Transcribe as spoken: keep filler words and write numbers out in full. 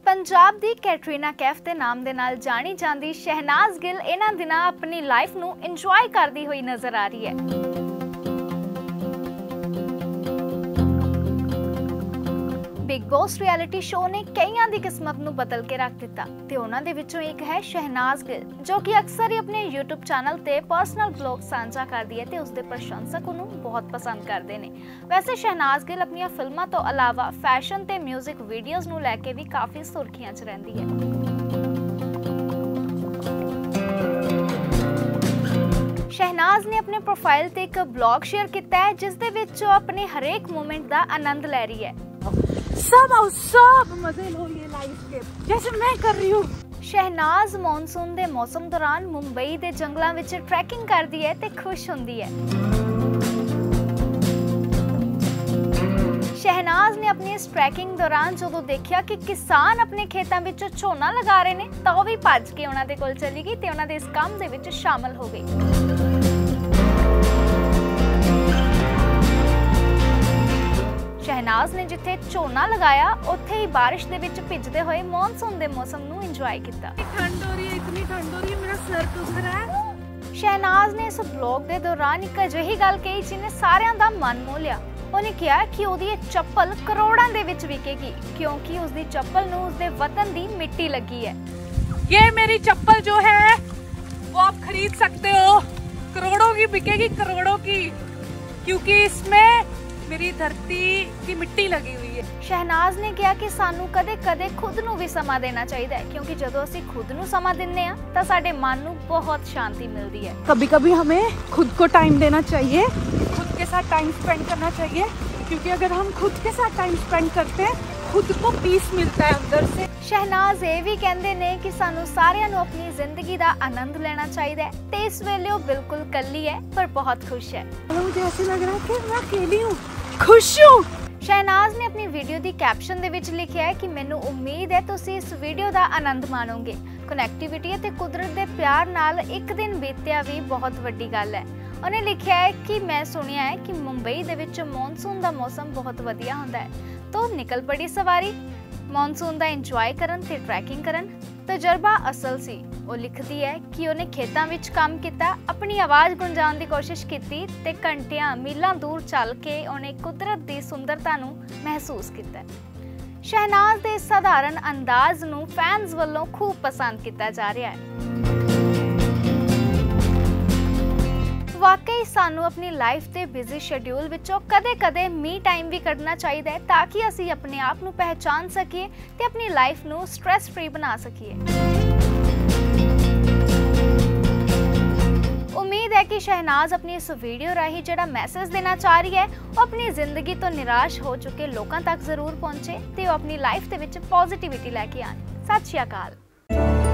पंजाब दी कैटरीना कैफ के नाम दे नाल जानी जाती शहनाज गिल इन्हां दिनां अपनी लाइफ नूं इंजॉय करती हुई नजर आ रही है। बिग बॉस रियलिटी शो ने कईयां दी किस्मत नूं बदल के रख दिता ते उन्हां दे विचों एक है शहनाज गिल, जो कि अक्सर ही अपने यूट्यूब चैनल ते पर्सनल ब्लॉग साझा करदी है ते उसदे प्रशंसक उन्हें बहुत पसंद करते हैं। वैसे शहनाज गिल अपनी फिल्मां तो अलावा फैशन ते म्यूजिक वीडियोज़ नूं लैके भी काफ़ी सुर्खियां च रहिंदी है। शहनाज ने अपने प्रोफाइल ते एक ब्लॉग शेयर किया है जिस दे विच अपने हरेक मोमेंट का आनंद ले रही है। सब आओ, सब मजे लो ये लाइफ के जैसे मैं कर रही हूँ। शहनाज मॉनसून के मौसम दौरान मुंबई के जंगलों में ट्रैकिंग करती है ते खुश होती है। शहनाज ने अपनी इस ट्रैकिंग दौरान जो देखा कि किसान अपने खेतों में झोना लगा रहे हैं तो भी भज के उन्होंने कोल चली गई ते उन्होंने इस काम दे विच शामिल हो गई। शहनाज ने जिथे झोना लगाया उत्थे ही बारिश दे विच भिजदे हुए मॉनसून दे मौसम नूं इंजॉय किया। ठंड हो रही है, इतनी ठंड हो रही है, मेरा सर दुख रहा है। शहनाज ने इस ब्लॉग के दौरान एक अजिही गल कही जिन्हें सारियां दा मन मोह लिया। उन्हें कहा कि उसकी चप्पल करोड़ों दे विच विकेगी क्योंकि उसकी चप्पल नूं उसदे वतन दी मिट्टी लगी है। ये मेरी चप्पल जो है वो आप खरीद सकते हो, करोड़ों की बिकेगी, करोड़ों की, क्योंकि इसमें मेरी धरती की मिट्टी लगी हुई है। शहनाज ने कहा कि सानू कदे कदे खुद नू भी समा देना चाहिए क्योंकि जदों असीं खुद नू समा दिंदे आ तां साडे मन नू बहुत शांति मिलती है। कभी कभी हमें खुद को टाइम देना चाहिए, खुद के साथ टाइम स्पेंड करना चाहिए, क्योंकि अगर हम खुद के साथ टाइम स्पेंड करते हैं खुद को पीस मिलता है अंदर से। शहनाज ये भी कहते हैं कि सानू सारियां नू अपनी जिंदगी का आनंद लेना चाहिए ते इस वेले वो बिल्कुल कल्ली है पर बहुत खुश है। मुझे ऐसे लग रहा है कि मैं अकेली हूँ, खुश हूँ। शहनाज ने अपनी वीडियो की कैप्शन दे विच लिखा है कि मैनू उम्मीद है तुसीं इस वीडियो का आनंद माणोगे। कनैक्टिविटी ते कुदरत के प्यार नाल एक दिन बीतिया भी बहुत वड्डी गल है। उन्हें लिखा है कि मैं सुनिया है कि मुंबई दे विच मॉनसून का मौसम बहुत वधिया हुंदा है, तो निकल पड़ी सवारी मॉनसून का इंजॉय करन ते ट्रैकिंग करन। तजर्बा असल सी। वो लिखती है कि उन्हें खेतों में काम किया, अपनी आवाज़ गुंजाउण की कोशिश की ते घंटियां मीलों दूर चल के उन्हें कुदरत की सुंदरता नूं महसूस किया। शहनाज के साधारण अंदाज नूं फैंस वालों खूब पसंद किया जा रहा है। वाकई सानू अपनी लाइफ के बिजी शेड्यूल विचों कदे कदे मी टाइम भी कढ़ना चाहिए ताकि असी अपने आप नू पहचान सकीए ते अपनी लाइफ नू स्ट्रेस फ्री बना सकीए। उम्मीद है कि शहनाज अपनी इस वीडियो राही जिहड़ा मैसेज देना चाह रही है वो अपनी जिंदगी तो निराश हो चुके लोगों तक जरूर पहुंचे ते वो अपनी लाइफ दे विच पॉजिटिविटी लैके आन। सत श्री अकाल।